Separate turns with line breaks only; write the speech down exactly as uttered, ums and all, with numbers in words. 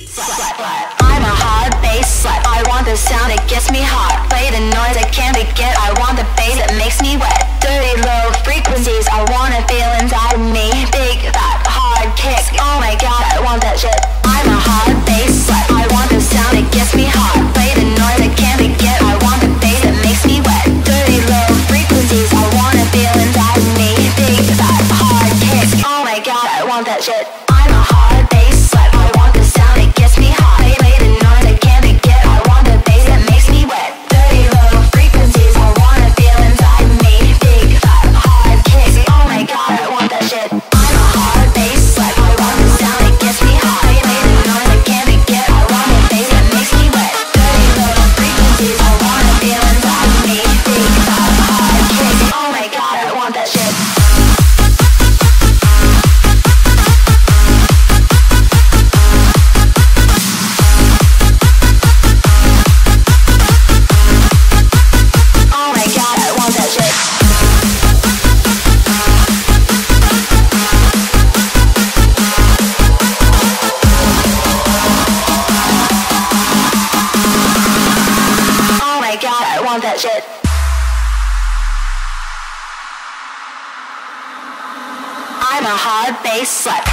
slut. I'm a hard bass slut. I want the sound, it gets me hot. Play the noise, I can't forget. I want the bass, it makes me wet. Dirty low frequencies, I wanna feel inside of me. Big fat hard kick, oh my god, I want that shit. I'm a hard bass slut. I want the sound, it gets me hot. Play the noise, I can't forget. I want the bass, it makes me wet. Dirty low frequencies, I wanna feel inside of me. Big fat hard kick, oh my god, I want that shit. I'm a hard bass slut. I want the sound, it gets me hot. Play the noise, I can't forget. I want the bass, it makes me wet. Dirty low frequencies, I wanna feel inside of me. Big fat hard kick, oh my god, I want that shit. I'm a hard bass slut. I want the sound, it gets me hot. Play the noise, I can't forget. I want the bass, it makes me wet. Dirty low frequencies, I wanna feel inside of me. Big fat hard kick, oh my god, I want that shit. That shit. I'm a hard bass slut.